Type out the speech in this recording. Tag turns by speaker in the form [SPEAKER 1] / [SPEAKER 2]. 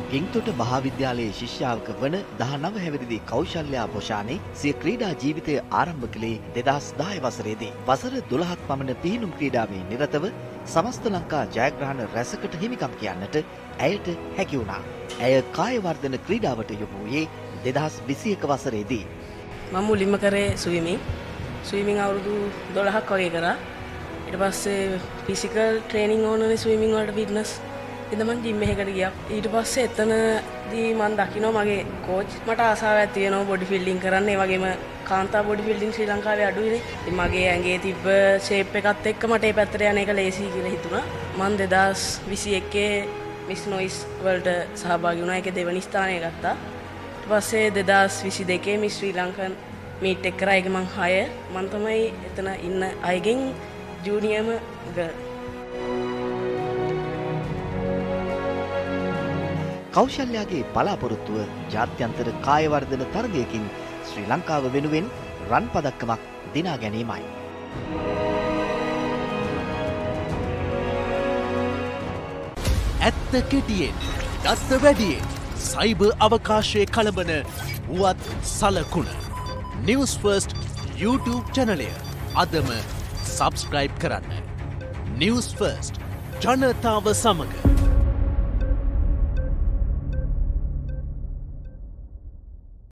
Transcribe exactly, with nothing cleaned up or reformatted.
[SPEAKER 1] ගෙන්තොට මහාවිද්‍යාලයේ ශිෂ්‍යාවක වන දහනව හැවිරිදි කෞශල්‍යා බොෂානේ සිය ක්‍රීඩා ජීවිතය ආරම්භ කළේ දෙදහස් දහය වසරේදී. වසර දොළහක් පමණ පිහිනුම් ක්‍රීඩාවේ නිරතව සමස්ත ලංකා ජයග්‍රහණ රැසකට හිමිකම් කියන්නට ඇයට හැකි වුණා. ඇය කායවර්ධන ක්‍රීඩාවට යොමු වූයේ දෙදහස් විසි එක වසරේදී.
[SPEAKER 2] මම මුලින්ම කරේ ස්විමින්. ස්විමින් අවුරුදු දොළහක් වගේ කරා. ඊට පස්සේ ෆිසිකල් ට්‍රේනින් ඕනනේ ස්විමින් වලට ෆිට්නස්. ඉතින් මම ජිම් එකකට ගියා. ඊට පස්සේ එතනදී මම දකිනවා මගේ කෝච් මට ආසාවක් තියෙනවා බොඩි බිල්ඩින් කරන්න. ඒ වගේම කාන්තා බොඩි බිල්ඩින් ශ්‍රී ලංකාවේ අඩුයිනේ. ඉතින් මගේ ඇඟේ තිබ්බ ෂේප් එකත් එක්ක මට ඒ පැත්තට යන එක ලේසි කියලා හිතුණා. මම දෙදහස් විසි එකේ මිස් නොයිස් වලට සහභාගී වුණා. ඒකේ දෙවනි ස්ථානය ගත්තා. ඊට පස්සේ දෙදහස් විසි දෙකේ මිස් ශ්‍රී ලංකන් මීට් එක කරා. ඒක මං හය. මං තමයි එතන ඉන්න අයගෙන් ජූනියර්ම ගර්ල්.
[SPEAKER 1] කෞශල්‍යාගේ බලාපොරොත්තුව ජාත්‍යන්තර කායවර්ධන තරගයකින් ශ්‍රී ලංකාව වෙනුවෙන් රන් පදක්කමක් දිනා ගැනීමයි.
[SPEAKER 3] ඇත්ත කෙටියෙන්, දත්ත වැඩියෙන්, සයිබර් අවකාශයේ කලබන වුවත් සලකුණ. නිවුස් ෆර්ස්ට් YouTube චැනලය අදම සබ්ස්ක්‍රයිබ් කරන්න. නිවුස් ෆර්ස්ට් ජනතාව සමග.